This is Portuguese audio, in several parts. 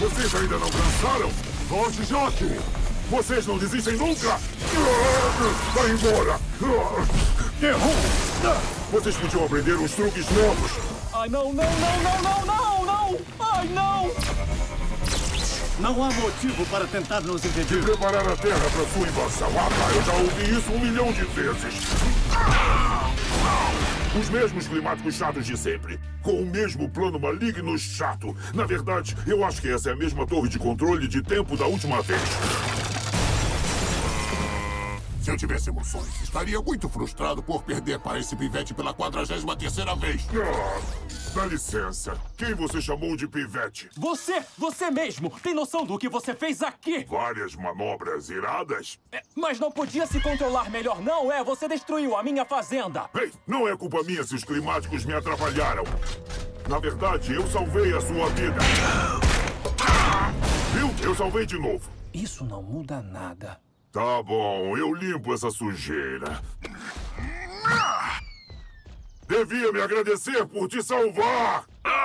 Vocês ainda não cansaram? Volte, Joque! Vocês não desistem nunca! Vai embora! Errou! Vocês podiam aprender uns truques novos! Ai, não, não, não, não, não, não, não! Ai, não! Não há motivo para tentar nos impedir. Preparar a Terra para sua invasão. Eu já ouvi isso 1 milhão de vezes. Os mesmos climáticos chatos de sempre. Com o mesmo plano maligno chato. Na verdade, eu acho que essa é a mesma torre de controle de tempo da última vez. Se eu tivesse emoções, estaria muito frustrado por perder para esse pivete pela 43ª vez. Dá licença. Quem você chamou de pivete? Você mesmo! Tem noção do que você fez aqui? Várias manobras iradas? Mas não podia se controlar melhor, não é? Você destruiu a minha fazenda! Ei, não é culpa minha se os climáticos me atrapalharam. Na verdade, eu salvei a sua vida. Viu? Eu salvei de novo. Isso não muda nada. Tá bom, eu limpo essa sujeira. Devia me agradecer por te salvar!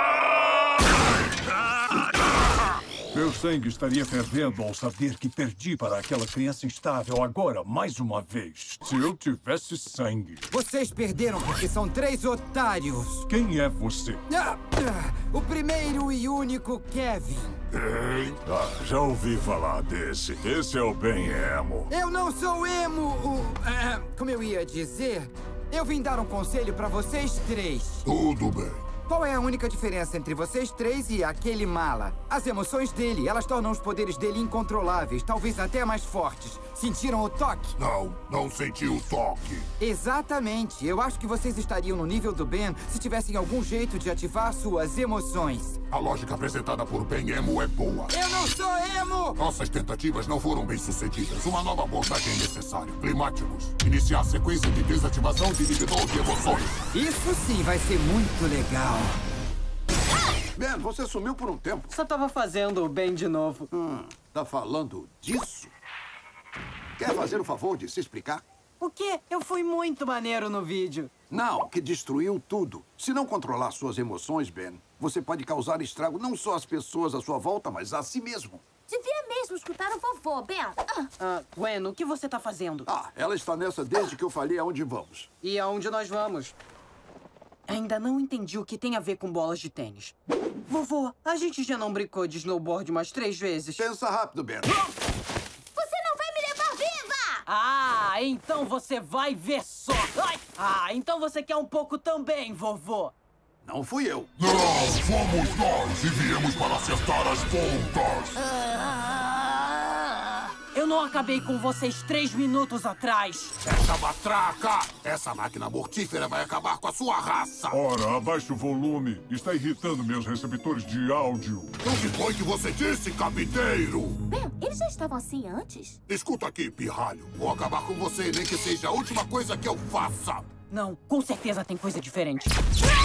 Meu sangue estaria fervendo ao saber que perdi para aquela criança instável agora, mais uma vez. Se eu tivesse sangue... Vocês perderam porque são 3 otários. Quem é você? O primeiro e único Kevin. Já ouvi falar desse. Esse é o bem emo. Eu não sou emo. Como eu ia dizer, eu vim dar um conselho pra vocês 3. Tudo bem. Qual é a única diferença entre vocês 3 e aquele mala? As emoções dele. Elas tornam os poderes dele incontroláveis, talvez até mais fortes. Sentiram o toque? Não senti o toque. Exatamente. Eu acho que vocês estariam no nível do Ben se tivessem algum jeito de ativar suas emoções. A lógica apresentada por Ben Emo é boa. Eu não sou emo! Nossas tentativas não foram bem sucedidas. Uma nova abordagem é necessária. Climáticos. Iniciar a sequência de desativação de inibidor de emoções. Isso sim vai ser muito legal. Ben, você sumiu por um tempo. Só tava fazendo o bem de novo. Tá falando disso? Quer fazer o favor de se explicar? O quê? Eu fui muito maneiro no vídeo. Não, que destruiu tudo. Se não controlar suas emoções, Ben, você pode causar estrago não só às pessoas à sua volta, mas a si mesmo. Devia mesmo escutar o vovô, Ben. Gwen, o que você tá fazendo? Ela está nessa desde que eu falei aonde vamos. E aonde nós vamos? Ainda não entendi o que tem a ver com bolas de tênis. Vovô, a gente já não brincou de snowboard umas 3 vezes. Pensa rápido, Ben. Você não vai me levar viva! Então você vai ver só. Então você quer um pouco também, vovô. Não fui eu. Não, fomos nós e viemos para acertar as pontas. Eu não acabei com vocês 3 minutos atrás. Essa matraca, essa máquina mortífera vai acabar com a sua raça. Ora, abaixe o volume. Está irritando meus receptores de áudio. O que foi que você disse, capiteiro? Ben, eles já estavam assim antes? Escuta aqui, pirralho. Vou acabar com você, nem que seja a última coisa que eu faça. Não, com certeza tem coisa diferente.